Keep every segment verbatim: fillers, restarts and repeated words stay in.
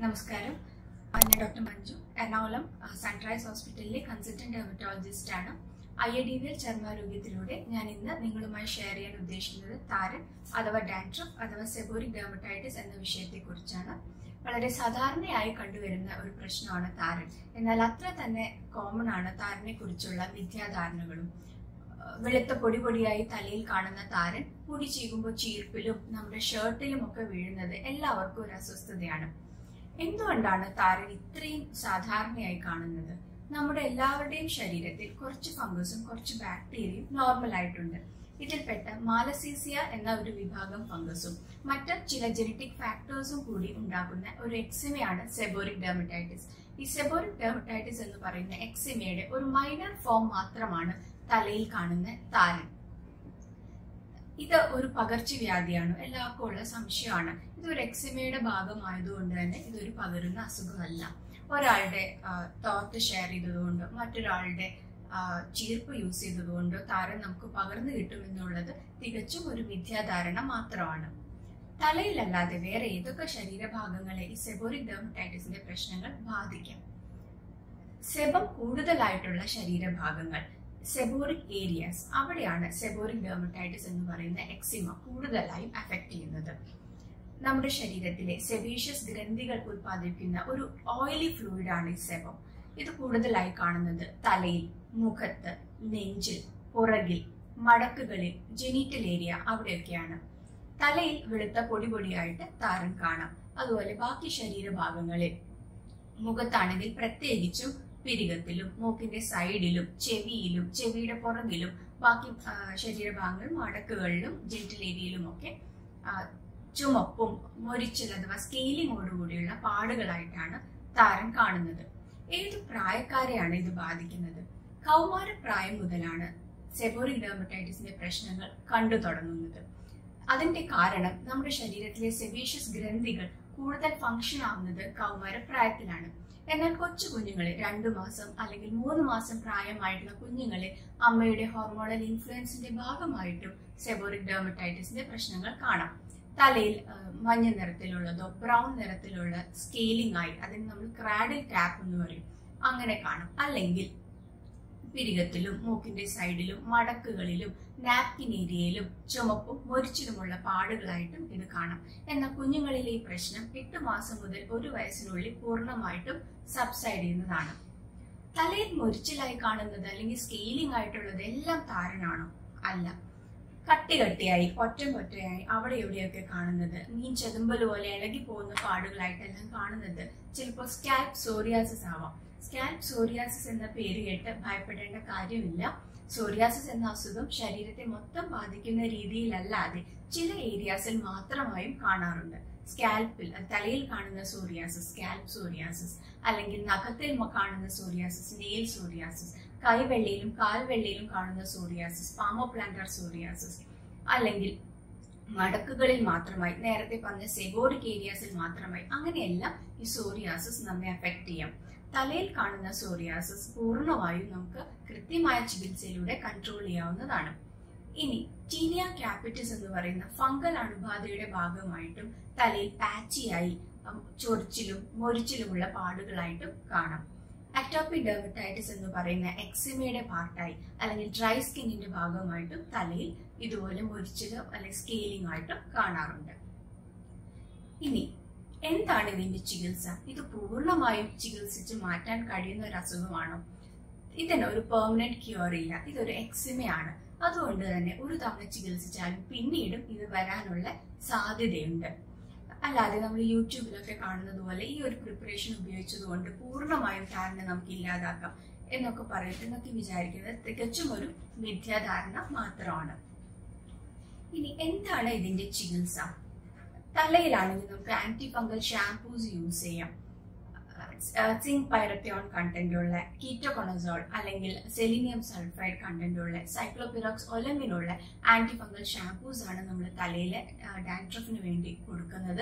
നമസ്കാരം. ഞാൻ doctor Manju, Ernakulam sunrise ഹോസ്പിറ്റലിലെ കൺസൾട്ടന്റ് ഡെർമറ്റോളജിസ്റ്റ് ആണ്. I A D V L ചർമ്മാരോഗ്യത്തിലൂടെ ഞാൻ ഇന്ന് നിങ്ങളുമായി ഷെയർ ചെയ്യാൻ ഉദ്ദേശിക്കുന്നത് താരൻ അഥവാ ഡാൻഡ്രഫ് അഥവാ സെബോറിക് ഡെർമറ്റൈറ്റിസ് എന്ന വിഷയത്തെക്കുറിച്ചാണ്. വളരെ സാധാരണയായി കണ്ടുവരുന്ന ഒരു പ്രശ്നമാണ് താരൻ. എന്നാൽ അത്ര തന്നെ കോമൺ ആണ് താരനെ കുറിച്ചുള്ള മിഥ്യാധാരണകളും. വെളുത്ത പൊടി പൊടിയായി തലയിൽ കാണുന്ന താരൻ മുടി ചീകുമ്പോൾ ചീർപ്പിലും നമ്മുടെ ഷർട്ടിലും ഒക്കെ വീഴുന്നത് എല്ലാവർക്കും ഒരു അസ്വസ്ഥതയാണ്. എന്തുകൊണ്ടാണ് താരൻ ഇത്രയും സാധാരണയായി കാണുന്നത്? നമ്മുടെ എല്ലാവരുടെയും ശരീരത്തിൽ കുറച്ച് ഫംഗസും കുറച്ച് ബാക്ടീരിയയും നോർമൽ ആയിട്ടുണ്ട്. ഇതിൽപ്പെട്ട മാലസീസിയ എന്ന ഒരു വിഭാഗം ഫംഗസും മറ്റ് ചില ജനറ്റിക് ഫാക്ടേഴ്സും കൂടി ഉണ്ടാക്കുന്ന ഒരു എക്സിമയാണ് സെബോറിക് ഡെർമറ്റൈറ്റിസ്. ഈ സെബോറിക് ഡെർമറ്റൈറ്റിസ് എന്ന് പറയുന്ന എക്സിമയുടെ ഒരു മൈനർ ഫോം മാത്രമാണ് തലയിൽ കാണുന്ന താരൻ. ഇത് ഒരു പകർച്ചവ്യാധിയാണ്, എല്ലാവർക്കും ഉള്ള സംശയമാണ്. ഇതൊരു എക്സിമയുടെ ഭാഗമായതുകൊണ്ട് തന്നെ ഇതൊരു പകരുന്ന അസുഖമല്ല. ഒരാളുടെ തോർത്ത് ഷെയർ ചെയ്തതുകൊണ്ടോ മറ്റൊരാളുടെ ചീർപ്പ് യൂസ് ചെയ്തതുകൊണ്ടോ താരൻ നമുക്ക് പകർന്നു കിട്ടുമെന്നുള്ളത് തികച്ചും ഒരു മിഥ്യാധാരണ മാത്രമാണ്. തലയിലല്ലാതെ വേറെ ഏതൊക്കെ ശരീരഭാഗങ്ങളെ ഈ സെബോറിക് ഡെർമറ്റൈറ്റിസിന്റെ പ്രശ്നങ്ങൾ ബാധിക്കാം? സെബം കൂടുതലായിട്ടുള്ള ശരീരഭാഗങ്ങൾ, സെബോറിക് ഏരിയാസ്, അവിടെയാണ് സെബോറിക് ഡെർമറ്റൈറ്റിസ് എന്ന് പറയുന്ന എക്സിമ കൂടുതലായും അഫക്ട് ചെയ്യുന്നത്. നമ്മുടെ ശരീരത്തിലെ സെബേഷ്യസ് ഗ്രന്ഥികൾ ഉത്പാദിപ്പിക്കുന്ന ഒരു ഓയിലി ഫ്ലൂയിഡ് ആണ് ഈ സെബം. ഇത് കൂടുതലായി കാണുന്നത് തലയിൽ, മുഖത്ത്, നെഞ്ചിൽ, പുറകിൽ, മടക്കുകളിൽ, ജെനിറ്റൽ ഏരിയ അവിടെയൊക്കെയാണ്. തലയിൽ വെളുത്ത പൊടി പൊടിയായിട്ട് താരൻ കാണാം. അതുപോലെ ബാക്കി ശരീരഭാഗങ്ങളിൽ, മുഖത്താണെങ്കിൽ പ്രത്യേകിച്ചും പിരികത്തിലും മൂക്കിന്റെ സൈഡിലും ചെവിയിലും ചെവിയുടെ പുറകിലും ബാക്കി ശരീരഭാഗങ്ങൾ മടക്കുകളിലും ജെനിറ്റൽ ഏരിയയിലും ഒക്കെ ചുമപ്പും മൊരിച്ചിൽ അഥവാ സ്കെയിലിങ്ങോടുകൂടിയുള്ള പാടുകളായിട്ടാണ് താരൻ കാണുന്നത്. ഏത് പ്രായക്കാരെയാണ് ഇത് ബാധിക്കുന്നത്? കൗമാര പ്രായം മുതലാണ് സെബോറിക് ഡെർമറ്റൈറ്റിസിന്റെ പ്രശ്നങ്ങൾ കണ്ടു തുടങ്ങുന്നത്. അതിന്റെ കാരണം നമ്മുടെ ശരീരത്തിലെ സെബേഷ്യസ് ഗ്രന്ഥികൾ കൂടുതൽ ഫങ്ഷൻ ആവുന്നത് കൗമാര പ്രായത്തിലാണ്. എന്നാൽ കൊച്ചു കുഞ്ഞുങ്ങളെ, രണ്ടു മാസം അല്ലെങ്കിൽ മൂന്ന് മാസം പ്രായമായിട്ടുള്ള കുഞ്ഞുങ്ങളെ അമ്മയുടെ ഹോർമോണൽ ഇൻഫ്ലുവൻസിന്റെ ഭാഗമായിട്ടും സെബോറിക് ഡെർമറ്റൈറ്റിസിന്റെ പ്രശ്നങ്ങൾ കാണാം. തലയിൽ മഞ്ഞ നിറത്തിലുള്ളതോ ബ്രൗൺ നിറത്തിലുള്ള സ്കെയിലിംഗ് ആയി, അതിന് നമ്മൾ ക്രാഡിൽ ക്യാപ്പ് എന്ന് പറയും, അങ്ങനെ കാണാം. അല്ലെങ്കിൽ പിരികത്തിലും മൂക്കിന്റെ സൈഡിലും മടക്കുകളിലും നാപ്കിൻ ഏരിയയിലും ചുമപ്പും മൊരിച്ചിലുമുള്ള പാടുകളായിട്ടും ഇത് കാണാം. എന്നാൽ കുഞ്ഞുങ്ങളിലെ ഈ പ്രശ്നം എട്ട് മാസം മുതൽ ഒരു വയസ്സിനുള്ളിൽ പൂർണ്ണമായിട്ടും സബ്സൈഡ് ചെയ്യുന്നതാണ്. തലയിൽ മൊരിച്ചിലായി കാണുന്നത് അല്ലെങ്കിൽ സ്കെയിലിംഗ് ആയിട്ടുള്ളത് എല്ലാം താരനാണോ? അല്ല. കട്ടി കട്ടിയായി ഒറ്റം ഒറ്റയായി അവിടെ എവിടെയൊക്കെ കാണുന്നത്, മീൻ ചെതുമ്പൽ പോലെ ഇളകി പോകുന്ന പാടുകളായിട്ടെല്ലാം കാണുന്നത് ചിലപ്പോൾ സ്കാൽപ് സോറിയാസിസ് ആവാം. സ്കാൽപ് സോറിയാസിസ് എന്ന പേര് കേട്ട് ഭയപ്പെടേണ്ട കാര്യമില്ല. സോറിയാസിസ് എന്ന അസുഖം ശരീരത്തെ മൊത്തം ബാധിക്കുന്ന രീതിയിലല്ലാതെ ചില ഏരിയാസിൽ മാത്രമായും കാണാറുണ്ട്. സ്കാൽപ്പിൽ, തലയിൽ കാണുന്ന സോറിയാസിസ് സ്കാൽപ് സോറിയാസിസ്, അല്ലെങ്കിൽ നഖത്തിൽ കാണുന്ന സോറിയാസിസ് നെയിൽ സോറിയാസിസ്, കൈവെള്ളയിലും കാൽവെള്ളയിലും കാണുന്ന സോറിയാസിസ് പാമോപ്ലാന്റർ സോറിയാസിസ്, അല്ലെങ്കിൽ മടക്കുകളിൽ മാത്രമായി, നേരത്തെ പറഞ്ഞ സെബോറിക് ഏരിയാസിൽ മാത്രമായി, അങ്ങനെയെല്ലാം ഈ സോറിയാസിസ് നമ്മെ അഫക്ട് ചെയ്യാം. തലയിൽ കാണുന്ന സോറിയാസിസ് പൂർണ്ണമായും നമുക്ക് കൃത്യമായ ചികിത്സയിലൂടെ കൺട്രോൾ ചെയ്യാവുന്നതാണ്. ഇനി ടീനിയ ക്യാപിറ്റിസ് എന്ന് പറയുന്ന ഫംഗൽ അണുബാധയുടെ ഭാഗമായിട്ടും തലയിൽ പാച്ചിയായി ചൊറിച്ചിലും മൊരിച്ചിലുമുള്ള പാടുകളായിട്ടും കാണാം. അറ്റോപിക് ഡെർമറ്റൈറ്റിസ് എന്ന് പറയുന്ന എക്സിമയുടെ പാർട്ടായി അല്ലെങ്കിൽ ഡ്രൈ സ്കിന്നിന്റെ ഭാഗമായിട്ടും തലയിൽ ഇതുപോലെ മൊരിച്ചിലോ അല്ലെങ്കിൽ സ്കെയിലിംഗ് ആയിട്ടും കാണാറുണ്ട്. ഇനി എന്താണ് ഇതിന്റെ ചികിത്സ? ഇത് പൂർണ്ണമായും ചികിത്സിച്ച് മാറ്റാൻ കഴിയുന്ന ഒരു അസുഖമാണോ? ഇതിന് ഒരു പെർമനന്റ് ക്യൂർ ഇല്ല. ഇതൊരു എക്സിമയാണ്. അതുകൊണ്ട് തന്നെ ഒരു തവണ ചികിത്സിച്ചാലും പിന്നീടും ഇത് വരാനുള്ള സാധ്യതയുണ്ട്. അല്ലാതെ നമ്മൾ യൂട്യൂബിലൊക്കെ കാണുന്നത് പോലെ ഈ ഒരു പ്രിപ്പറേഷൻ ഉപയോഗിച്ചതുകൊണ്ട് പൂർണ്ണമായും താരനെ നമുക്ക് ഇല്ലാതാക്കാം എന്നൊക്കെ പറയും എന്നൊക്കെ വിചാരിക്കുന്നത് തികച്ചും ഒരു മിഥ്യാധാരണ മാത്രമാണ്. ഇനി എന്താണ് ഇതിന്റെ ചികിത്സ? തലയിലാണെങ്കിൽ നമുക്ക് ആന്റി ഫംഗൽ ഷാംപൂസ് യൂസ് ചെയ്യാം. സിങ്ക് പൈറത്തിയോൺ കണ്ടന്റ് ഉള്ള, കീറ്റോകൊണസോൾ അല്ലെങ്കിൽ സെലീനിയം സൾഫൈഡ് കണ്ടന്റ് ഉള്ള, സൈക്ലോപിറോക്സ് ഒലമിനുള്ള ആന്റി ഫംഗൽ ഷാംപൂസ് ആണ് നമ്മൾ തലയിലെ ഡാൻഡ്രഫിന് വേണ്ടി കൊടുക്കുന്നത്.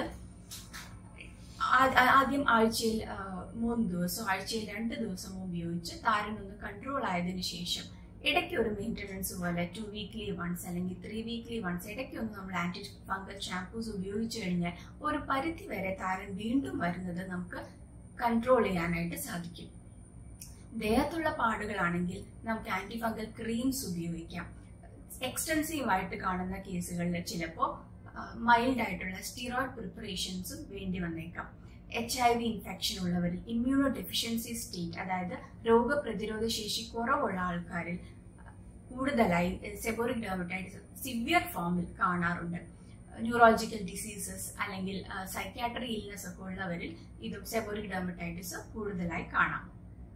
ആദ്യം ആഴ്ചയിൽ മൂന്ന് ദിവസം ആഴ്ചയിൽ രണ്ട് ദിവസം ഉപയോഗിച്ച് താരനൊന്ന് കൺട്രോൾ ആയതിനു ശേഷം ഇടയ്ക്ക് ഒരു മെയിൻ്റനൻസ് പോലെ ടു വീക്ക്ലി വൺസ് അല്ലെങ്കിൽ ത്രീ വീക്ക്ലി വൺസ് ഇടയ്ക്കൊന്ന് നമ്മൾ ആൻറ്റി ഫംഗൽ ഷാംപൂസ് ഉപയോഗിച്ചു കഴിഞ്ഞാൽ ഒരു പരിധി വരെ താരൻ വീണ്ടും വരുന്നത് നമുക്ക് കൺട്രോൾ ചെയ്യാനായിട്ട് സാധിക്കും. ദേഹത്തുള്ള പാടുകളാണെങ്കിൽ നമുക്ക് ആൻറ്റി ഫംഗൽ ക്രീംസ് ഉപയോഗിക്കാം. എക്സ്റ്റൻസീവ് ആയിട്ട് കാണുന്ന കേസുകളിൽ ചിലപ്പോൾ മൈൽഡ് ആയിട്ടുള്ള സ്റ്റിറോയിഡ് പ്രിപ്പറേഷൻസും വേണ്ടി വന്നേക്കാം. എച്ച് ഐ വി ഇൻഫെക്ഷൻ ഉള്ളവരിൽ ഇമ്മ്യൂണോ ഡെഫിഷ്യൻസി സ്റ്റേറ്റ്, അതായത് രോഗപ്രതിരോധ ശേഷി കുറവുള്ള ആൾക്കാരിൽ കൂടുതലായി സെബോറിക് ഡെർമറ്റൈറ്റിസ് സിവിയർ ഫോമിൽ കാണാറുണ്ട്. ന്യൂറോളജിക്കൽ ഡിസീസസ് അല്ലെങ്കിൽ സൈക്യാട്രി ഇൽനെസ് ഒക്കെ ഉള്ളവരിൽ ഇതും സെബോറിക് ഡെർമറ്റൈറ്റിസ് കൂടുതലായി കാണാം.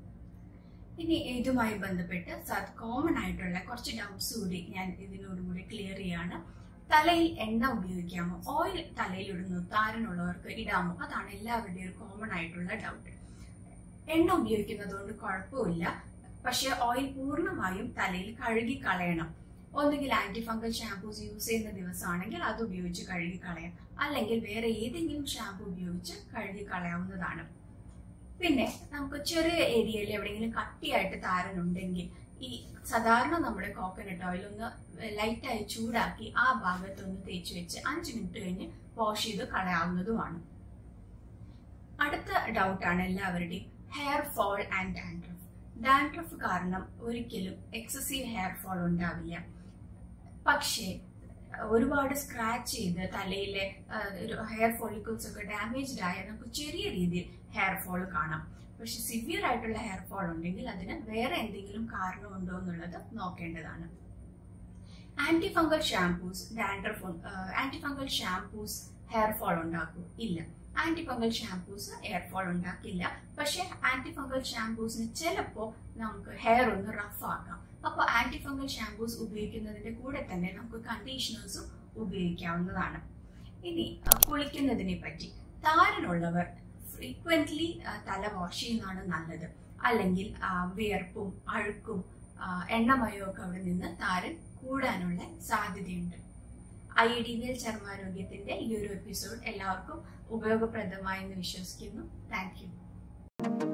ഇനി ഇതുമായി ബന്ധപ്പെട്ട് കോമൺ ആയിട്ടുള്ള കുറച്ച് ഡൗട്ട്സ് കൂടി ഞാൻ ഇതിനോടുകൂടി ക്ലിയർ ചെയ്യാണ്. തലയിൽ എണ്ണ ഉപയോഗിക്കാമോ? ഓയിൽ തലയിൽ ഇടുന്നു താരനുള്ളവർക്ക് ഇടാമോ? അതാണ് എല്ലാവരുടെയും ഒരു കോമൺ ആയിട്ടുള്ള ഡൗട്ട്. എണ്ണ ഉപയോഗിക്കുന്നത് കൊണ്ട് കുഴപ്പമില്ല, പക്ഷെ ഓയിൽ പൂർണ്ണമായും തലയിൽ കഴുകി കളയണം. ഒന്നുകിൽ ആന്റി ഫംഗൽ ഷാംപൂസ് യൂസ് ചെയ്യുന്ന ദിവസമാണെങ്കിൽ അത് ഉപയോഗിച്ച് കഴുകി കളയാം, അല്ലെങ്കിൽ വേറെ ഏതെങ്കിലും ഷാംപൂ ഉപയോഗിച്ച് കഴുകി കളയാവുന്നതാണ്. പിന്നെ നമുക്ക് ചെറിയ ഏരിയയിൽ എവിടെയെങ്കിലും കട്ടിയായിട്ട് താരനുണ്ടെങ്കിൽ ഈ സാധാരണ നമ്മുടെ കോക്കനട്ട് ഓയിൽ ഒന്ന് ലൈറ്റായി ചൂടാക്കി ആ ഭാഗത്തൊന്ന് തേച്ച് വെച്ച് അഞ്ച് മിനിറ്റ് കഴിഞ്ഞ് വാഷ് ചെയ്ത് കളയാവുന്നതുമാണ്. അടുത്ത ഡൗട്ടാണ് എല്ലാവരുടെയും hair fall and dandruff. Dandruff കാരണം ഒരിക്കലും എക്സസീവ് ഹെയർ ഫോൾ ഉണ്ടാവില്ല, പക്ഷേ ഒരുപാട് സ്ക്രാച്ച് ചെയ്ത് തലയിലെ ഹെയർ ഫോളിക്കിൾസ് ഒക്കെ ഡാമേജ്ഡ് ആയാൽ നമുക്ക് ചെറിയ രീതിയിൽ ഹെയർ ഫോൾ കാണാം. പക്ഷെ സിവിയർ ആയിട്ടുള്ള ഹെയർ ഫോൾ ഉണ്ടെങ്കിൽ അതിന് വേറെ എന്തെങ്കിലും കാരണമുണ്ടോ എന്നുള്ളത് നോക്കേണ്ടതാണ്. Anti fungal shampoos dandruff anti fungal shampoos hair fall ഉണ്ടാക്കൂ? ഇല്ല, anti fungal shampoos hair fall ഉണ്ടാക്കില്ല. പക്ഷെ ആന്റി ഫംഗൽ ഷാംപൂസിന് ചിലപ്പോൾ നമുക്ക് ഹെയർ ഒന്ന് റഫ് ആക്കാം. അപ്പോൾ ആന്റി ഫംഗൽ ഷാംപൂസ് ഉപയോഗിക്കുന്നതിന്റെ കൂടെ തന്നെ നമുക്ക് കണ്ടീഷണേഴ്സും ഉപയോഗിക്കാവുന്നതാണ്. ഇനി കുളിക്കുന്നതിനെ പറ്റി, താരനുള്ളവർ ഫ്രീക്വന്റ്ലി തല വാഷ് ചെയ്യുന്നതാണ് നല്ലത്. അല്ലെങ്കിൽ വിയർപ്പും അഴുക്കും എണ്ണമയോ ഒക്കെ അവിടെ നിന്ന് താരൻ കൂടാനുള്ള സാധ്യതയുണ്ട്. I A D V L ചർമ്മാരോഗ്യത്തിന്റെ ഈ ഒരു എപ്പിസോഡ് എല്ലാവർക്കും ഉപയോഗപ്രദമായെന്ന് വിശ്വസിക്കുന്നു. Thank U.